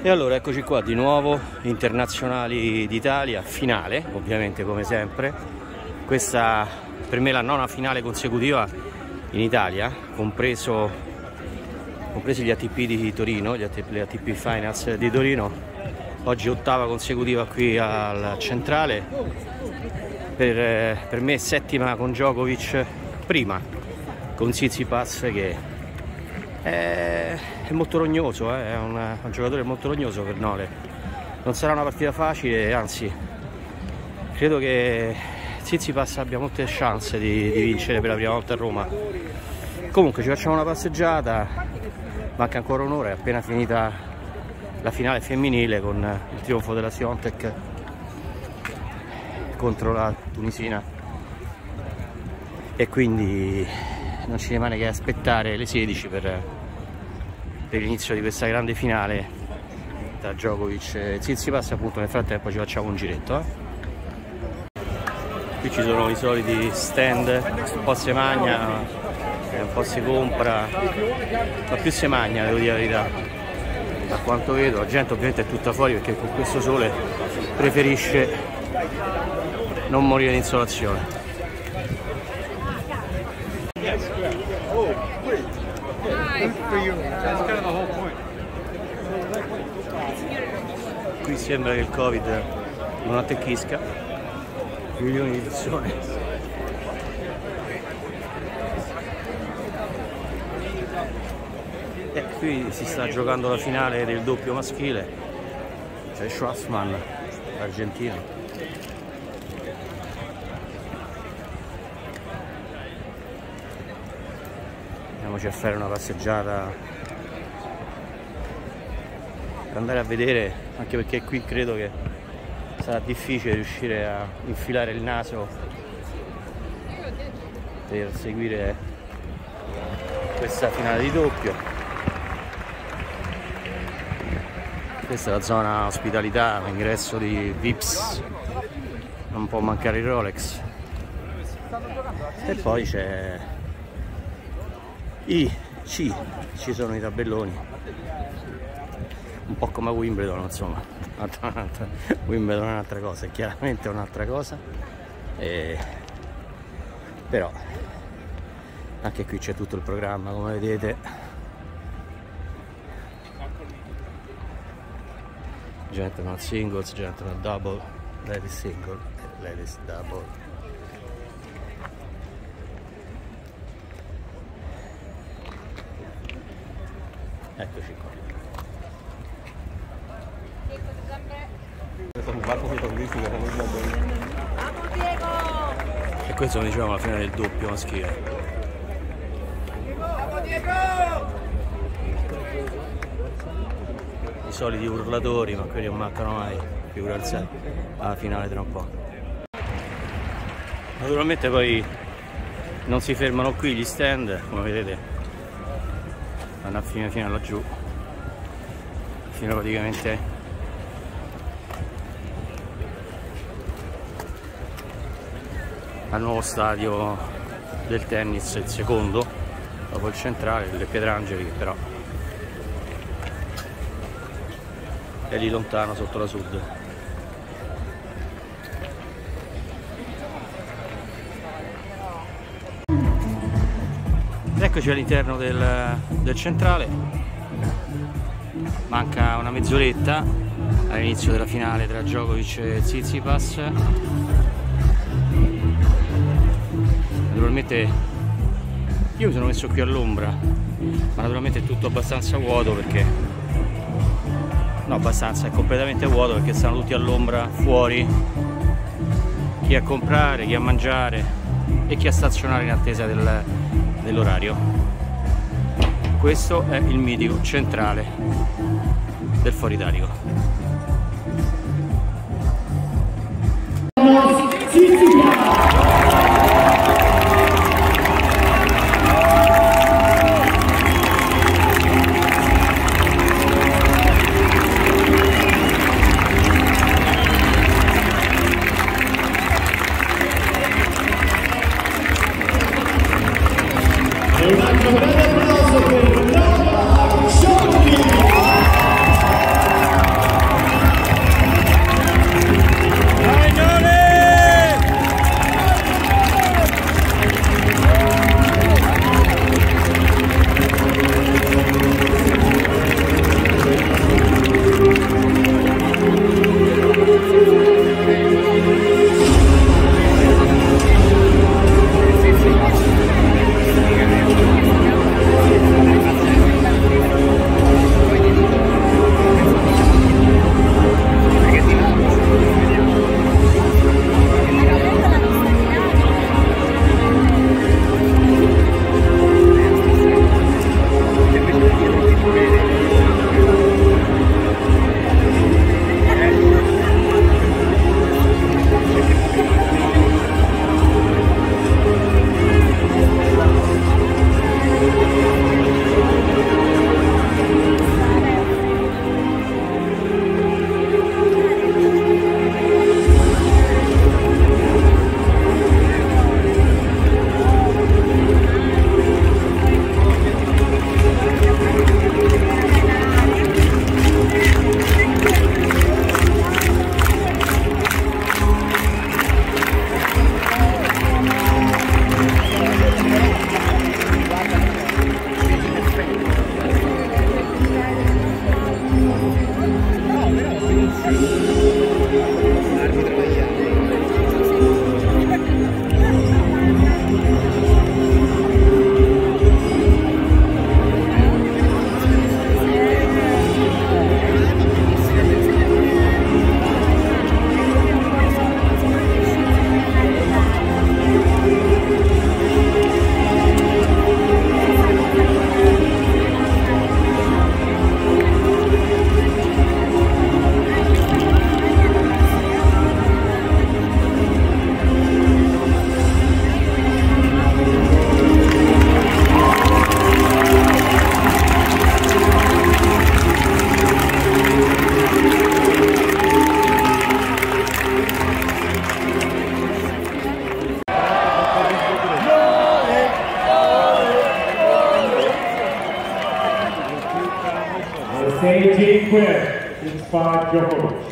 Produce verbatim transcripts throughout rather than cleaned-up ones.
E allora eccoci qua di nuovo, Internazionali d'Italia, finale ovviamente come sempre. Questa per me è la nona finale consecutiva in Italia, compreso, compresi gli A T P di Torino, gli A T P, le A T P Finals di Torino. Oggi ottava consecutiva qui al Centrale, per, per me settima con Djokovic, prima con Tsitsipas che è, è molto rognoso, eh? È un, un giocatore molto rognoso per Nole. Non sarà una partita facile, anzi credo che Tsitsipas abbia molte chance di, di vincere per la prima volta a Roma. Comunque ci facciamo una passeggiata, manca ancora un'ora, è appena finita la finale femminile con il trionfo della Swiatek contro la tunisina, e quindi non ci rimane che aspettare le sedici per, per l'inizio di questa grande finale tra Djokovic e Tsitsipas. Appunto nel frattempo ci facciamo un giretto, eh. Qui ci sono i soliti stand, un po' se magna, un po' si compra, ma più se magna, devo dire la verità. Da quanto vedo la gente ovviamente è tutta fuori perché con questo sole preferisce non morire di insolazione. Qui sembra che il Covid non attecchisca, milioni di persone. E qui si sta giocando la finale del doppio maschile, c'è Schwartzman, argentino. Andiamoci a fare una passeggiata per andare a vedere, anche perché qui credo che sarà difficile riuscire a infilare il naso per seguire questa finale di doppio. Questa è la zona ospitalità, l'ingresso di V I Ps, non può mancare il Rolex. E poi c'è I C, ci sono i tabelloni, un po' come a Wimbledon, insomma. Wimbledon è un'altra cosa, è chiaramente un'altra cosa, e... però anche qui c'è tutto il programma, come vedete. Gentleman singles, gentleman double, ladies single, ladies double. Eccoci qua. E questo lo dicevamo alla fine del doppio maschile. I soliti urlatori, ma quelli non mancano mai, figurarsi alla finale tra un po'. Naturalmente poi non si fermano qui gli stand, come vedete vanno a fine fino laggiù, fino praticamente al nuovo stadio del tennis, il secondo dopo il Centrale, delle Pietrangeli, che però è lì lontano sotto la Sud. Eccoci all'interno del, del Centrale, manca una mezz'oretta all'inizio della finale tra Djokovic e Tsitsipas. Naturalmente io mi sono messo qui all'ombra, ma naturalmente è tutto abbastanza vuoto perché no, abbastanza, è completamente vuoto perché stanno tutti all'ombra fuori, chi a comprare, chi a mangiare e chi a stazionare in attesa del, dell'orario. Questo è il mitico Centrale del Foro Italico. eighteen quid, it's by Djokovic.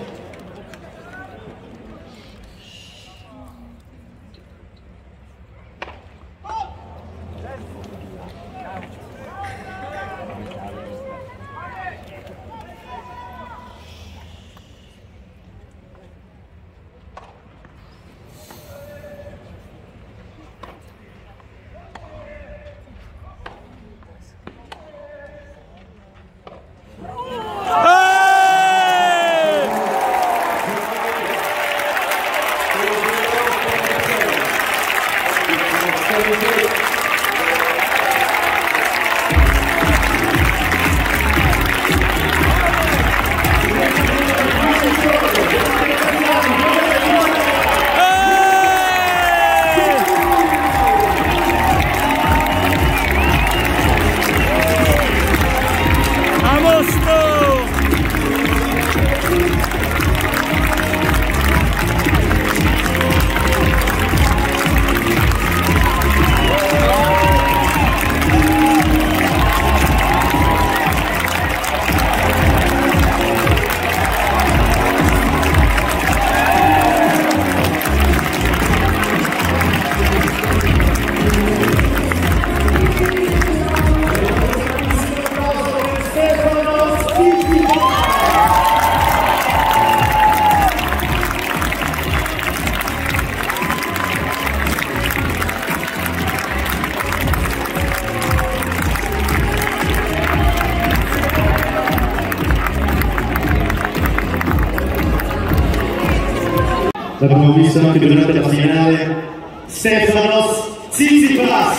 L'abbiamo visto anche durante la finale, Stefanos Tsitsipas.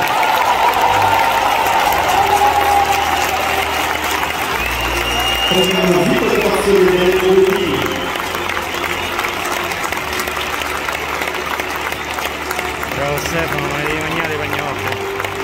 Prendiamo una piccola passione del Bologna. Ciao Stefano, ma devi mangiare i pagnocchi.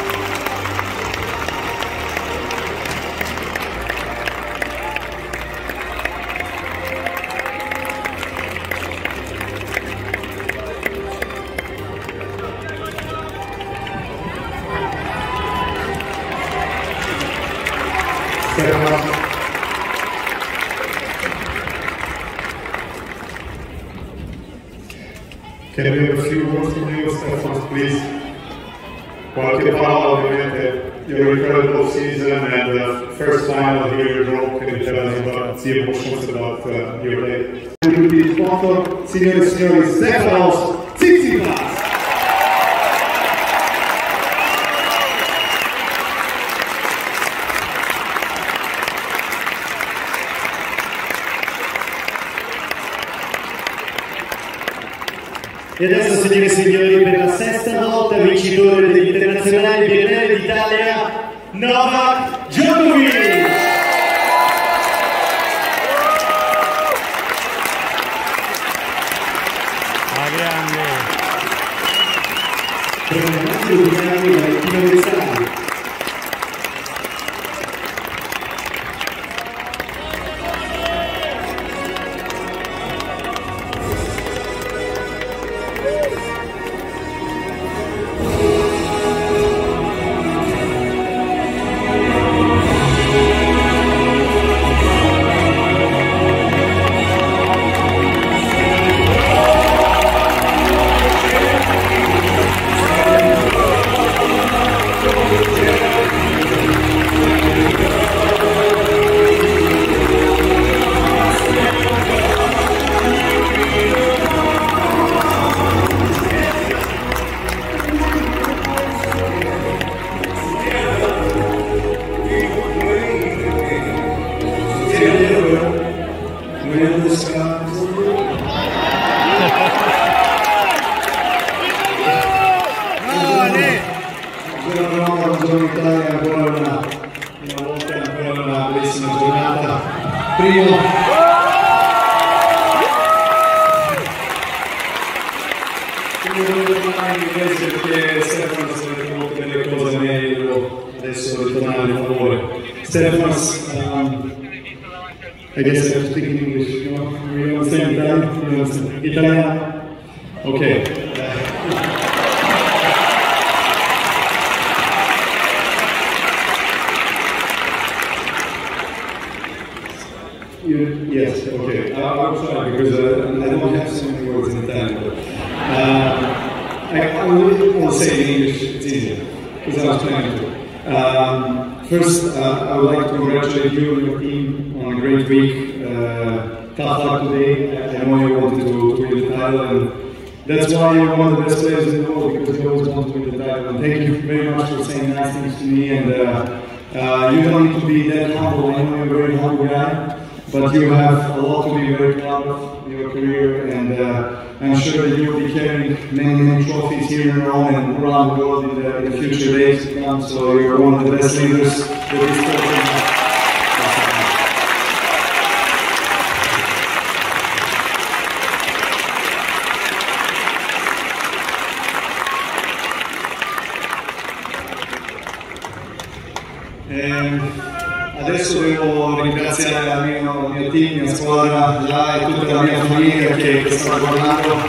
Can we have a few words from you, Stefanos, please? Qualche parola, ovviamente, your incredible season and the first final here in Rome. Can you tell us about the emotions about uh, your day? Il sponsor, signore e signori, Stefanos Tsitsipas. E adesso, signore e signori, per la sesta volta vincitore degli internazionali biennale d'Italia, Novak Djokovic! La grande! Programmato l'Unione Valentino Vezzani. Allora, primo... Prima devo tornare in inglese perché Stefano sta detto delle cose meglio, adesso ritornare per favore. Stefano, um, I guess I have to speak in English, you know? You understand Italian? You understand Italian? Okay. You, yes, okay. I, I'll try because uh, I don't have so many words in Italian. But, uh, I, I will I'll say in English, it's easier, because I was planning to. Um, first, uh, I would like to congratulate you and your team on a great week. Uh, tough luck today. I know you wanted to, to win the title, and that's why you're one of the best players in the world, because you always want to win the title. And thank you very much for saying nice things to me. And uh, uh, you don't need to be that humble. I know you're a very humble guy. But you have a lot to be very proud of in your career, and uh, I'm sure that you will be carrying many, many trophies here in Rome and around the world in the, in the future days to come. So you're one of the best leaders that this country has. Adesso devo ringraziare il mio, il mio team, la mia squadra, già e tutta la mia famiglia che, che sta guardando. Eh,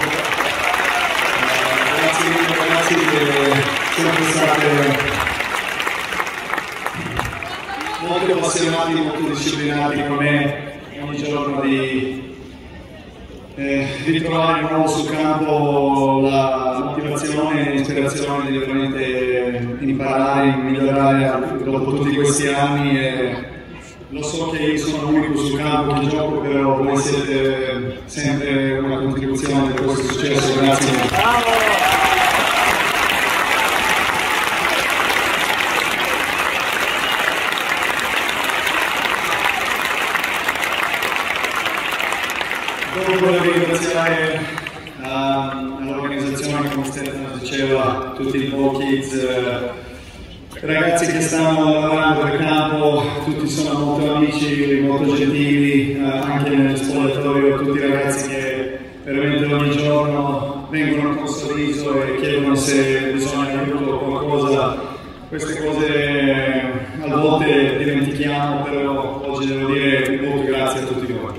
grazie mille ragazzi che sempre state molto appassionati, molto disciplinati con me ogni giorno di eh, ritrovare di nuovo sul campo la motivazione e l'ispirazione di veramente imparare, migliorare dopo tutti questi anni. E lo so che io sono l'unico sul campo che gioco, però voi siete sempre una contribuzione per questo successo, grazie mille. Dopo volevo ringraziare uh, l'organizzazione, come Stefano diceva, tutti i Ball Kids, uh, ragazzi che stanno lavorando per campo, tutti sono molto amici, molto gentili, uh, anche nel spogliatoio, tutti i ragazzi che veramente ogni giorno vengono con sorriso e chiedono se bisogna aiuto o qualcosa. Queste cose a volte dimentichiamo, però oggi devo dire molto grazie a tutti voi.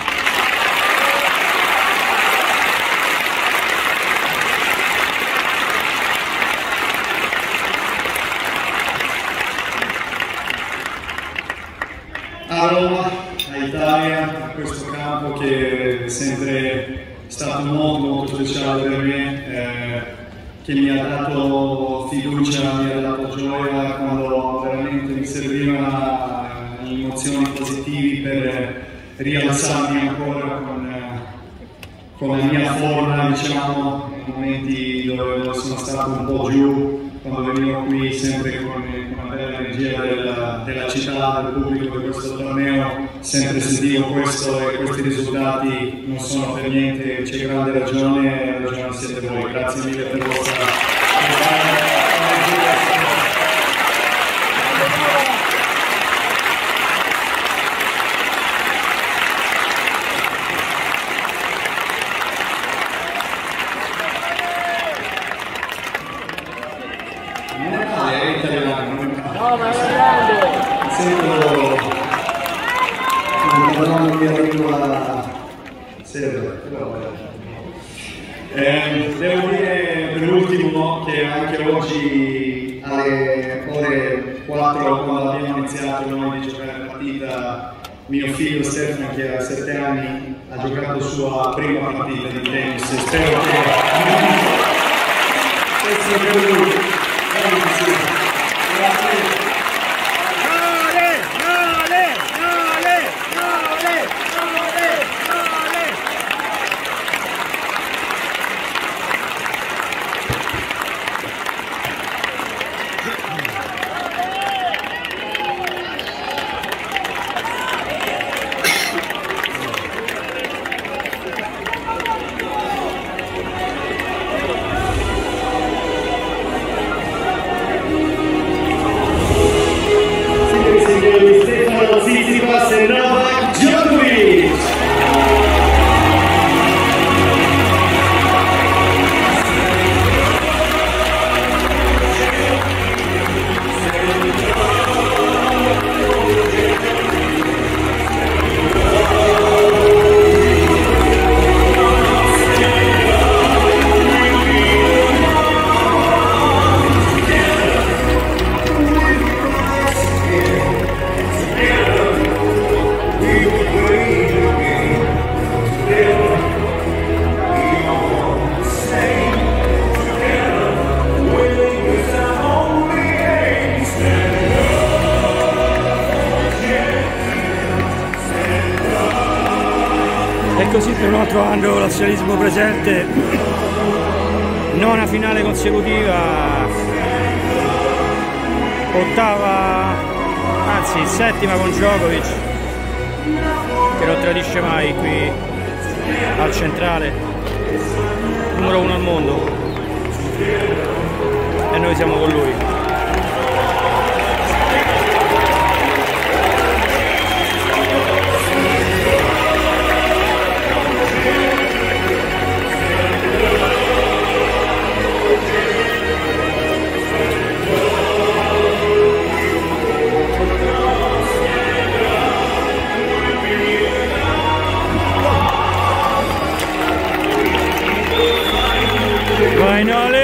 A Roma, a Italia, a questo campo che è sempre stato molto molto speciale per me, eh, che mi ha dato fiducia, mi ha dato gioia quando veramente mi servivano emozioni positive per rialzarmi ancora con, con la mia forma, diciamo, nei momenti dove sono stato un po' giù. Quando venivo qui sempre con una bella energia della, della città, del pubblico di questo torneo, sempre sentivo questo e questi risultati non sono per niente, c'è grande ragione e la ragione siete voi. Grazie mille per la vostra energia. No, ma è grande! Sento una mia lingua seria, però eh, devo dire per ultimo che anche oggi alle ore quattro, quando abbiamo iniziato noi di giocare la partita, mio figlio Stefano, che ha sette anni, ha giocato la sua prima partita di tennis. Spero che questo per lui. Grazie. E così per un altro anno l'azionismo presente, nona finale consecutiva, ottava, anzi settima con Djokovic, che non tradisce mai qui al centrale, numero uno al mondo, e noi siamo con lui. Vai Nole!